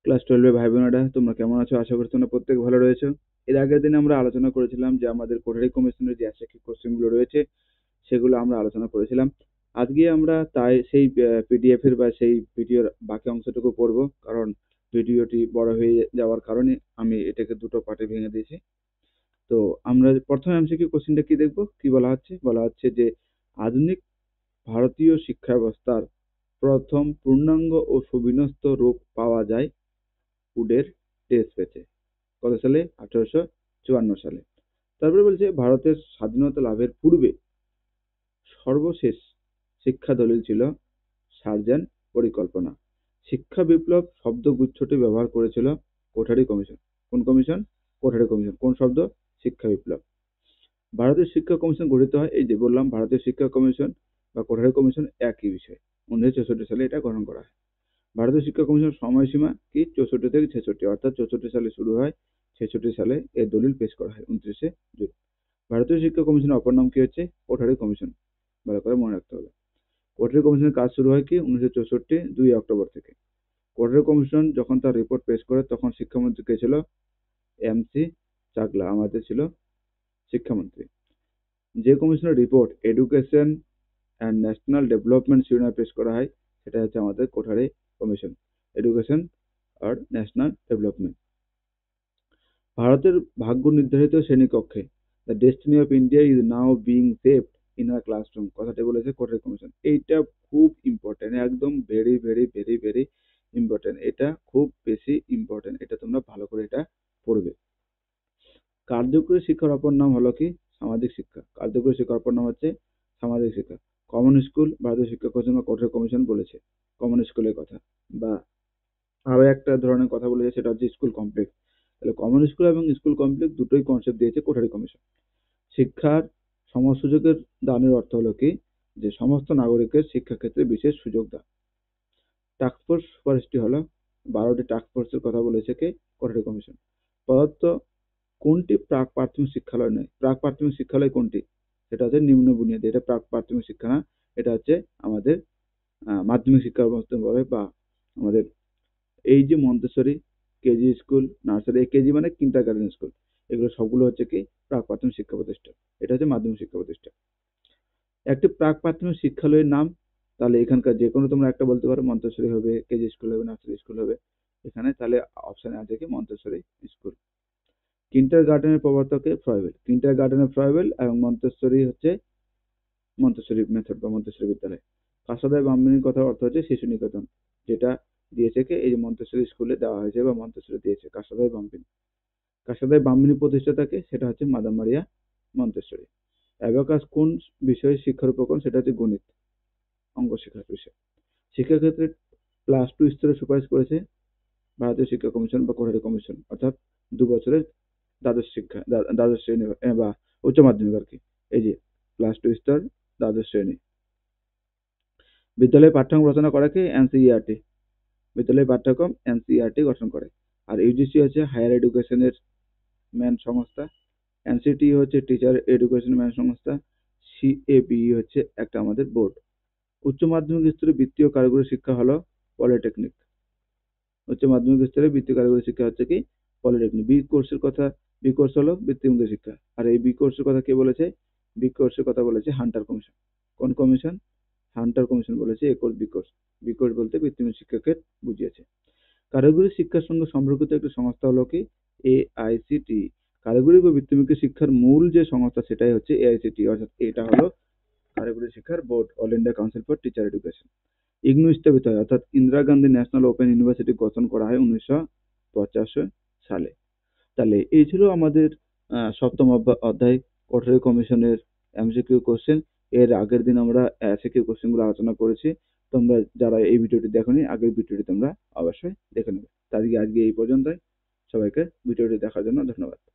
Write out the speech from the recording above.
Class 12 এর ভাই বোনেরা, তোমরা কেমন আছো? আশা করি তোমরা প্রত্যেক ভালো রয়েছো। এর আগের দিন আমরা আলোচনা করেছিলাম যে আমাদের কোঠারি কমিশনের যে এসএকিউ কোশ্চেন গুলো রয়েছে সেগুলো আমরা আলোচনা করেছিলাম। আজকে আমরা তাই সেই পিডিএফ এর বা সেই ভিডিওর বাকি অংশটুকু পড়বো, কারণ ভিডিওটি বড় হয়ে যাওয়ার কারণে আমি এটাকে দুটো পার্টে ভেঙে দিয়েছি। তো আমরা প্রথমে এমসিকিউ কোশ্চেনটা কি দেখবো, কি বলা হচ্ছে যে আধুনিক ভারতীয় শিক্ষা ব্যবস্থার প্রথম পূর্ণাঙ্গ ও সুবিন্যস্ত রূপ পাওয়া যায় উডের টেস্ট পেতে কত সালে? 1854 সালে। তারপরে বলছে ভারতের স্বাধীনতা লাভের পূর্বে সর্বশেষ শিক্ষা দলিল ছিল সার্জেন পরিকল্পনা। শিক্ষা বিপ্লব শব্দগুচ্ছটি ব্যবহার করেছিল কোঠারি কমিশন। কোন কমিশন? কোঠারি কমিশন। কোন শব্দ? শিক্ষা বিপ্লব। ভারতের শিক্ষা কমিশন গঠিত হয়, এই যে বললাম ভারতের শিক্ষা কমিশন বা কোঠারি কমিশন একই বিষয়। 1964 সালে এটা গঠন করা হয়। ভারতীয় শিক্ষা কমিশনের সময়সীমা কি? 64 থেকে 66, অর্থাৎ 64 সালে শুরু হয়, 66 সালে এর দলিল পেশ করা হয় 29শে জুন। ভারতীয় শিক্ষা কমিশনের অপর নাম কি হচ্ছে? কোঠারি কমিশন। ভালো করে মনে রাখতে হবে। কোঠারি কমিশনের কাজ শুরু হয় কি? 1964 2 অক্টোবর থেকে। কোঠারি কমিশন যখন তার রিপোর্ট পেশ করে তখন শিক্ষামন্ত্রী কে ছিল? এমসি চাগলা আমাদের ছিল শিক্ষামন্ত্রী। যে কমিশনের report education and national development শিরোনামে পেশ করা হয় সেটা হচ্ছে আমাদের কোঠারি কমিশন, এডুকেশন আর ন্যাশনাল ডেভেলপমেন্ট। ভারতের ভাগ্য নির্ধারিত শ্রেণীকক্ষে, the destiny of India is now being saved in a classroom, কথাটি বলেছে কোঠারি কমিশন। এইটা খুব ইম্পর্টেন্ট, একদম very very very very important. এটা খুব বেশি ইম্পর্টেন্ট, এটা তোমরা ভালো করে এটা পড়বে। কার্যকরী শিক্ষার অপর নাম হলো কি? সামাজিক শিক্ষা। কার্যকরী শিক্ষার অপর নাম হচ্ছে সামাজিক শিক্ষা। কমন স্কুল ভারতীয় শিক্ষা কমিশন বা কোঠারি কমিশন বলেছে কমন স্কুলের কথা, বা আরো একটা ধরনের কথা বলেছে সেটা হচ্ছে স্কুল কমপ্লেক্স। তাহলে কমন স্কুল এবং স্কুল কমপ্লেক্স দুটোই কনসেপ্ট দিয়েছে কোঠারি কমিশন। শিক্ষার সম সুযোগের দানের অর্থ হলো কি? যে সমস্ত নাগরিকের শিক্ষাক্ষেত্রে বিশেষ সুযোগ দান। টাস্কফোর্স সুপারিশটি হলো 12টি টাস্কফোর্সের কথা বলেছে কে? কোঠারি কমিশন। প্রদত্ত কোনটি প্রাক প্রাথমিক শিক্ষালয় নয়? প্রাক প্রাথমিক শিক্ষালয় কোনটি? সেটা হচ্ছে নিম্ন বুনিয়াদী, এটা প্রাক প্রাথমিক শিক্ষা না, এটা হচ্ছে আমাদের মাধ্যমিক শিক্ষা ব্যবস্থা বলে, বা আমাদের এই যে Montessori, KG school, nursery, KG মানে কিন্ডার গার্ডেন স্কুল, এগুলো সবগুলো হচ্ছে কি? প্রাক প্রাথমিক শিক্ষা প্রতিষ্ঠান। এটা হচ্ছে মাধ্যমিক শিক্ষা প্রতিষ্ঠান। একটি প্রাক প্রাথমিক শিক্ষালয়ের নাম, তাহলে এখানকার যে কোনো তোমরা একটা বলতে পারো, মন্তেশ্বরী হবে, কেজি স্কুল হবে, নার্সারি স্কুল হবে। এখানে তাহলে অপশনে আছে কি? Montessori school. কিন্ডার গার্ডেনের প্রবর্তকে ফ্রয়েবেল। কিন্ডার গার্ডেনের ফ্রয়েবেল এবং মন্তেশ্বরী হচ্ছে মন্তেশ্বরী মেথড বা মন্তেশ্বরী বিদ্যালয়। কাসাদায় ব্রাহ্মণীর কথার অর্থ হচ্ছে শিশু নিকেতন, যেটা দিয়েছে কে? এই যে মন্তেশ্বরী স্কুলে দেওয়া হয়েছে বা মন্তেশ্বরী দিয়েছে কাসাদায় ব্রাহ্মণী। কাসাদায় ব্রাহ্মণী প্রতিষ্ঠাতাকে? সেটা হচ্ছে মাদাম মারিয়া মন্তেশ্বরী। অ্যাবাকাস কোন বিষয়ে শিক্ষার উপকরণ? সেটা হচ্ছে গণিত, অঙ্ক শেখার বিষয়। শিক্ষাক্ষেত্রে +2 স্তরে সুপারিশ করেছে ভারতীয় শিক্ষা কমিশন বা কোঠারি কমিশন, অর্থাৎ 2 বছরের দ্বাদশ শিক্ষা, দ্বাদশ শ্রেণী বা উচ্চ মাধ্যমিক আর কি। এই যে +2 স্তর, দ্বাদশ শ্রেণী। বিদ্যালয়ে পাঠ্যক্রম রচনা করে কি? এনসিইআরটি। বিদ্যালয়ের পাঠ্যক্রম এনসিইআরটি গঠন করে। আর ইউজিসি হচ্ছে হায়ার এডুকেশনের ম্যান সংস্থা। এনসিটি হচ্ছে টিচার এডুকেশন ম্যান সংস্থা। সিএবি হচ্ছে একটা আমাদের বোর্ড। উচ্চ মাধ্যমিক স্তরে বৃত্তীয় কারিগরি শিক্ষা হলো পলিটেকনিক। উচ্চ মাধ্যমিক স্তরে বৃত্তীয় কারিগরি শিক্ষা হচ্ছে কি? পলিটেকনিক। বি কোর্সের কথা, বি কোর্স হলো বৃত্তিমুখী শিক্ষা। আর এই বি কোর্সের কথা কে বলেছে? বি কোর্সের কথা বলেছে হান্টার কমিশন। কোন কমিশন? হান্টার কমিশন বলেছে A course B course. B course বলতে বৃত্তিমুখী শিক্ষাকে বুঝিয়েছে। কারিগরি শিক্ষার সঙ্গে সম্পর্কিত একটি সংস্থা হলো কি? এআইসিটি। কারিগরি বা বৃত্তিমুখী শিক্ষার মূল যে সংস্থা সেটাই হচ্ছে এআইসিটি, অর্থাৎ এটা হলো কারিগরি শিক্ষার board, all India council for teacher education. IGNOU স্থাপিত হয়, অর্থাৎ Indira Gandhi national open university গঠন করা হয় 1950 সালে। তাহলে এই ছিল আমাদের সপ্তম অধ্যায় কোঠারি কমিশনের এমসিকিউ কোশ্চেন। এর আগের দিন আমরা এসিকিউ কোশ্চেন গুলো আলোচনা করেছি। তোমরা যারা এই ভিডিওটি দেখোনি, আগের ভিডিওটি তোমরা অবশ্যই দেখে নেবে। তার আজকে এই পর্যন্তই। সবাইকে ভিডিওটি দেখার জন্য ধন্যবাদ।